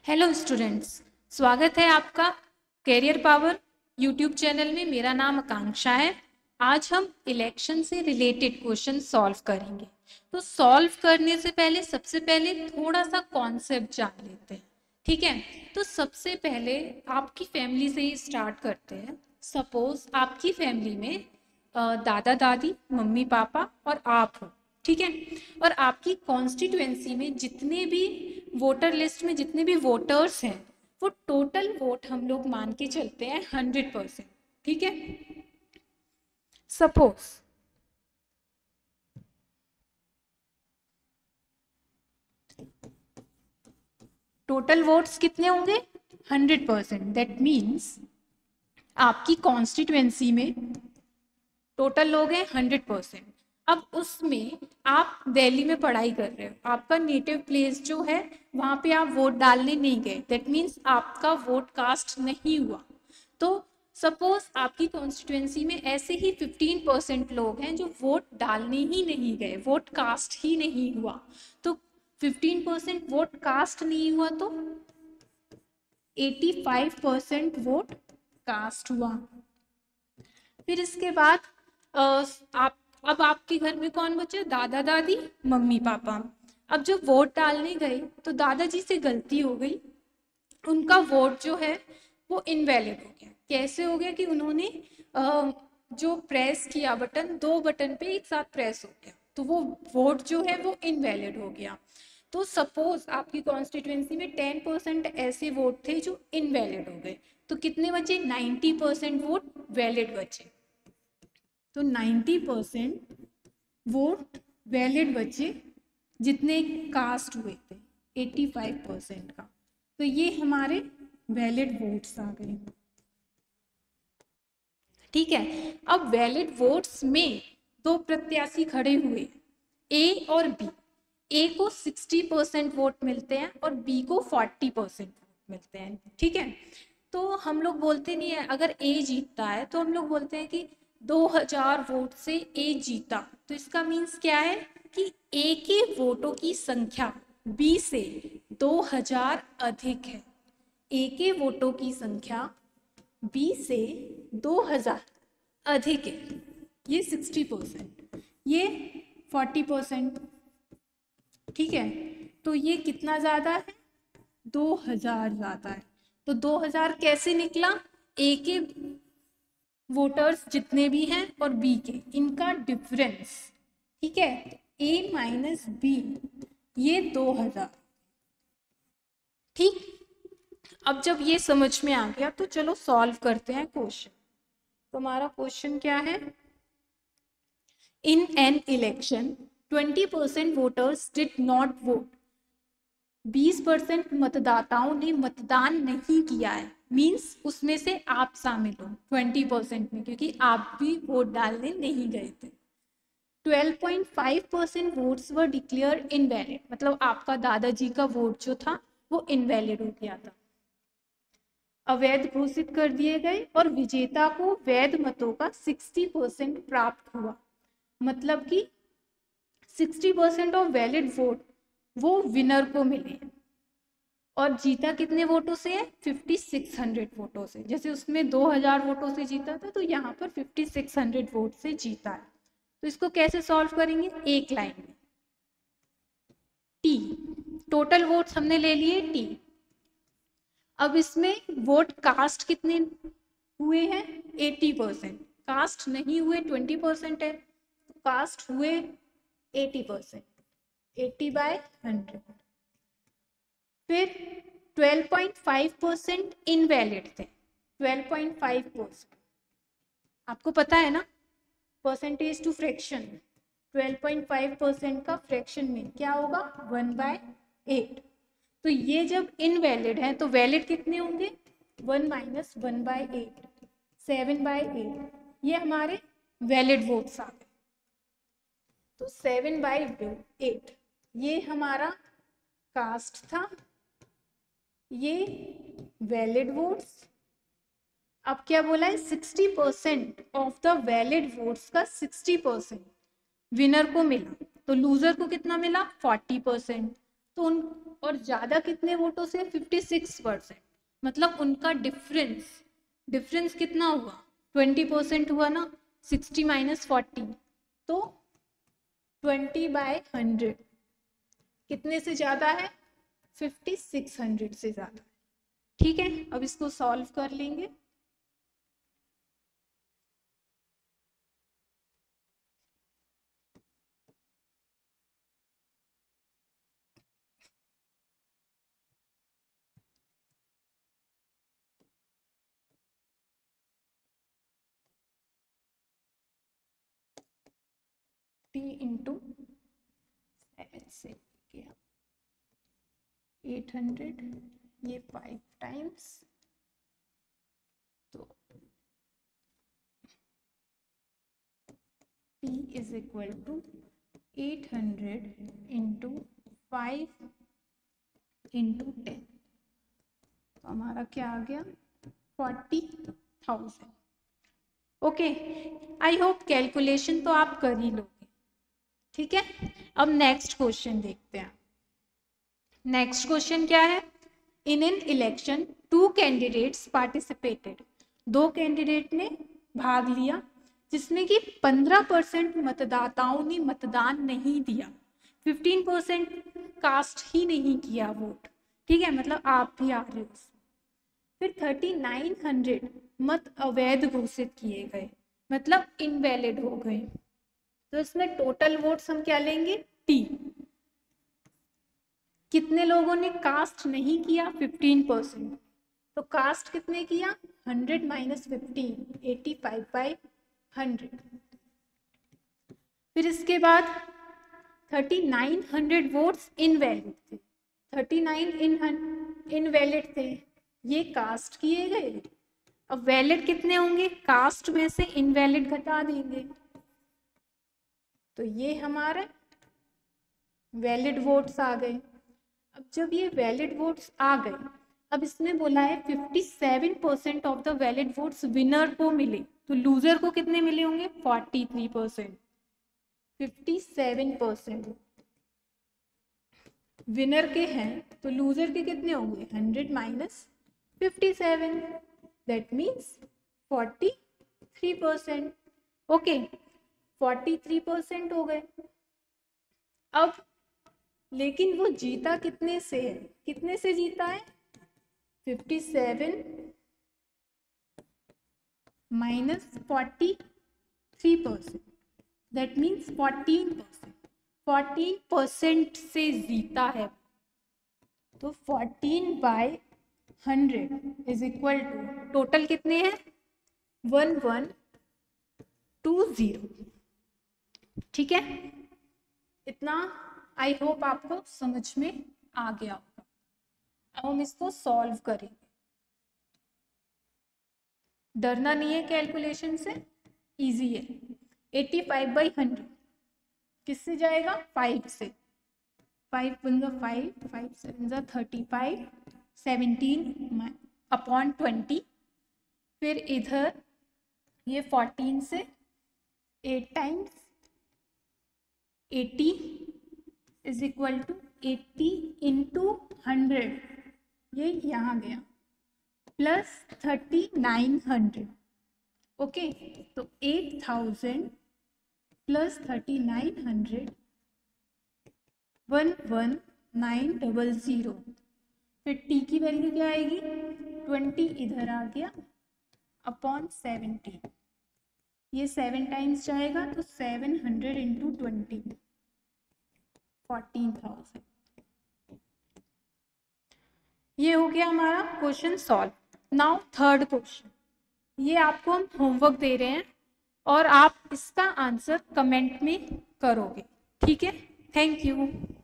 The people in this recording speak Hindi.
हेलो स्टूडेंट्स, स्वागत है आपका कैरियर पावर यूट्यूब चैनल में। मेरा नाम आकांक्षा है। आज हम इलेक्शन से रिलेटेड क्वेश्चन सॉल्व करेंगे। तो सॉल्व करने से पहले सबसे पहले थोड़ा सा कॉन्सेप्ट जान लेते हैं, ठीक है। तो सबसे पहले आपकी फैमिली से ही स्टार्ट करते हैं। सपोज आपकी फैमिली में दादा दादी, मम्मी पापा और आप हो, ठीक है। और आपकी कॉन्स्टिट्यूएंसी में जितने भी वोटर लिस्ट में जितने भी वोटर्स हैं, वो टोटल वोट हम लोग मान के चलते हैं 100%, ठीक है। सपोज टोटल वोट्स कितने होंगे? 100%। दैट मीन्स आपकी कॉन्स्टिट्यूएंसी में टोटल लोग हैं 100%। अब उसमें आप दिल्ली में पढ़ाई कर रहे हो, आपका नेटिव प्लेस जो है वहां पे आप वोट डालने नहीं गए, दैट मीन्स आपका वोट कास्ट नहीं हुआ। तो सपोज आपकी कॉन्स्टिट्यूएंसी में ऐसे ही 15% लोग हैं जो वोट डालने ही नहीं गए, वोट कास्ट ही नहीं हुआ। तो 15% वोट कास्ट नहीं हुआ तो 85% वोट कास्ट हुआ। फिर इसके बाद आप अब आपके घर में कौन बचे? दादा दादी, मम्मी पापा। अब जब वोट डालने गए तो दादाजी से गलती हो गई, उनका वोट जो है वो इनवैलिड हो गया। कैसे हो गया कि उन्होंने जो प्रेस किया बटन, दो बटन पे एक साथ प्रेस हो गया, तो वो वोट जो है वो इनवैलिड हो गया। तो सपोज आपकी कॉन्स्टिट्यूएंसी में 10% ऐसे वोट थे जो इनवैलिड हो गए, तो कितने बचे? 90% वोट वैलिड बचे। तो 90% वोट वैलिड बचे जितने कास्ट हुए थे 85% का। तो ये हमारे वैलिड वोट्स आ गए, ठीक है। अब वैलिड वोट्स में दो प्रत्याशी खड़े हुए, ए और बी। ए को 60% वोट मिलते हैं और बी को 40% वोट मिलते हैं, ठीक है। तो हम लोग बोलते नहीं है, अगर ए जीतता है तो हम लोग बोलते हैं कि 2000 वोट से ए जीता। तो इसका मीन्स क्या है कि ए के वोटों की संख्या बी से 2000 अधिक है। ए के वोटों की संख्या बी से 2000 अधिक है। ये 60%, ये 40%, ठीक है। तो ये कितना ज्यादा है? 2000 ज्यादा है। तो 2000 कैसे निकला? ए के वोटर्स जितने भी हैं और बी के, इनका डिफरेंस, ठीक है। ए माइनस बी, ये 2000, ठीक। अब जब ये समझ में आ गया तो चलो सॉल्व करते हैं क्वेश्चन। तो हमारा क्वेश्चन क्या है? In an election 20% voters did not vote. 20% मतदाताओं ने मतदान नहीं किया है, मीन्स उसमें से आप शामिल हो 20% में, क्योंकि आप भी वोट डालने नहीं गए थे। 12.5% वोट्स वर डिक्लेयर इनवैलिड, मतलब आपका दादाजी का वोट जो था वो इनवैलिड हो गया था, अवैध घोषित कर दिए गए। और विजेता को वैध मतों का 60% प्राप्त हुआ, मतलब कि 60% ऑफ वैलिड वोट वो विनर को मिले। और जीता कितने वोटों से है? 5600 वोटों से। जैसे उसमें 2000 वोटों से जीता था, तो यहाँ पर 5600 वोट से जीता है। तो इसको कैसे सॉल्व करेंगे? एक लाइन में टी, टोटल वोट्स हमने ले लिए टी। अब इसमें वोट कास्ट कितने हुए हैं? 80%। कास्ट नहीं हुए 20% है, तो कास्ट हुए 80%, 80/100। फिर 12.5% इनवैलिड थे। 12.5%, आपको पता है ना, परसेंटेज टू फ्रैक्शन। 12.5% का फ्रैक्शन में क्या होगा? 1/8। तो ये जब इनवैलिड है तो वैलिड कितने होंगे? 1 माइनस 1/8, 7/8। ये हमारे वैलिड वोट्स आ गए। तो 7/8 ये हमारा कास्ट था, ये वैलिड वोट्स। अब क्या बोला है? 60% ऑफ द वैलिड वोट्स का 60% विनर को मिला। तो लूजर को कितना मिला? 40%। तो उन और ज्यादा कितने वोटों से 56%, मतलब उनका डिफरेंस कितना हुआ 20% हुआ ना, 60 माइनस 40, तो 20/100 कितने से ज्यादा है 5600 से ज्यादा। ठीक है, अब इसको सॉल्व कर लेंगे। t इंटू 7 से किया 800, ये 5 टाइम्स, तो t is equal to 800 into 5 into 10, तो हमारा क्या आ गया 40,000। ओके, आई होप कैलकुलेशन तो आप कर ही लोगे। ठीक है, अब नेक्स्ट क्वेश्चन देखते हैं। नेक्स्ट क्वेश्चन क्या है, in an election 2 candidates participated, 2 candidate ने भाग लिया जिसमें कि 15% मतदाताओं ने मतदान नहीं दिया, 15% कास्ट ही नहीं किया वोट। ठीक है, मतलब आप भी आ रहे हो। फिर 3900 मत अवैध घोषित किए गए, मतलब इनवैलिड हो गए। तो इसमें टोटल वोट्स हम क्या लेंगे टी। कितने लोगों ने कास्ट नहीं किया 15%, तो कास्ट कितने किया 100 माइनस 15, 85/100। फिर इसके बाद 3900 वोट्स इनवैलिड थे, 39 इनवैलिड थे, ये कास्ट किए गए। अब वैलिड कितने होंगे, कास्ट में से इनवैलिड घटा देंगे, तो ये हमारे वैलिड वोट्स आ गए। अब जब ये वैलिड वोट्स आ गए, अब इसमें बोला है 57% of the valid votes winner को मिले, तो लूजर को कितने मिले होंगे 43%। 57% विनर के हैं, तो लूजर के कितने होंगे 100 माइनस 57, दैट मीन्स 43%। ओके, 43% हो गए। अब लेकिन वो जीता कितने से है, कितने से जीता है 57 माइनस 43%, दैट मीन्स 14% से जीता है। तो 14/100 इज इक्वल टू टोटल कितने हैं 1120। ठीक है, इतना आई होप आपको समझ में आ गया होगा। अब हम इसको सॉल्व करेंगे, डरना नहीं है कैलकुलेशन से, इजी है। 85/100 किससे जाएगा 5 से, 5 × 5, 5 7 35, 17/20। फिर इधर ये 14 से 8 times 80 is equal to 80 into 100, ये यहाँ गया, प्लस 3900। ओके, तो 8000 प्लस 3900 11900। फिर टी की वैल्यू क्या आएगी 20 इधर आ गया अपॉन 17, ये 7 टाइम्स जाएगा, तो 700 इंटू 20 14,000। ये हो गया हमारा question solve. Now third question, ये आपको हम होमवर्क दे रहे हैं और आप इसका आंसर कमेंट में करोगे। ठीक है, थैंक यू।